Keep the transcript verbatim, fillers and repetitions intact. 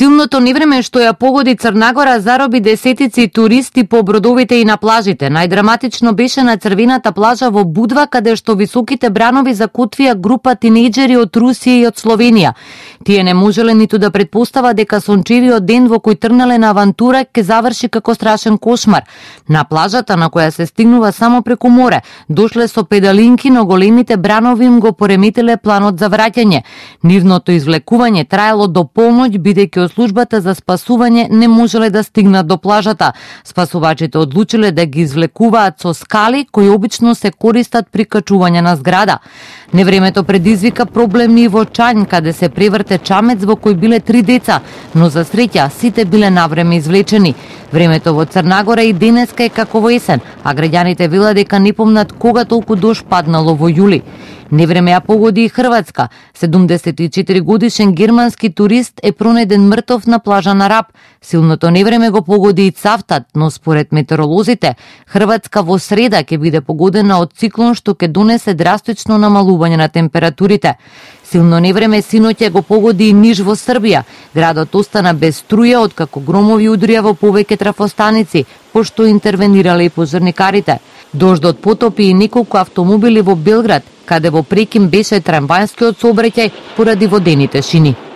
Силното невреме што ја погоди Црнагора зароби десетици туристи по бродовите и на плажите. Најдраматично беше на црвената плажа во Будва, каде што високите бранови закутвија група тинејџери од Русија и од Словенија. Тие не можеле ниту да претпостават дека сончевиот ден во кој тргнале на авантура ќе заврши како страшен кошмар. На плажата на која се стигнува само преку море, дошле со педалинки, но големите бранови им го пореметиле планот за враќање. Нивното извлекување траело до полноќ, бидејќи од службата за спасување не можеле да стигнат до плажата. Спасувачите одлучиле да ги извлекуваат со скали кои обично се користат при качување на зграда. Невремето предизвика проблеми и во Чањ, каде се преврте чамец во кој биле три деца, но за среќа сите биле навреме извлечени. Времето во Црнагора и денеска е како во есен, а граѓаните велат дека не помнат кога толку дожд паднало во јули. Невреме ја погоди и Хрватска. седумдесет и четири годишен германски турист е пронеден мртов на плажа на Раб. Силното невреме го погоди и Цавтат, но според метеоролозите, Хрватска во среда ќе биде погодена од циклон што ќе донесе драстично намалување на температурите. Силно невреме синоќа го погоди и Ниш во Србија. Градот остана без струја откако громови удрија во повеќе трафостаници, пошто интервенирале и пожарникарите. Дождот потопи и неколку автомобили во Белград, каде во прекин беше трамвајскиот сообраќај поради водените шини.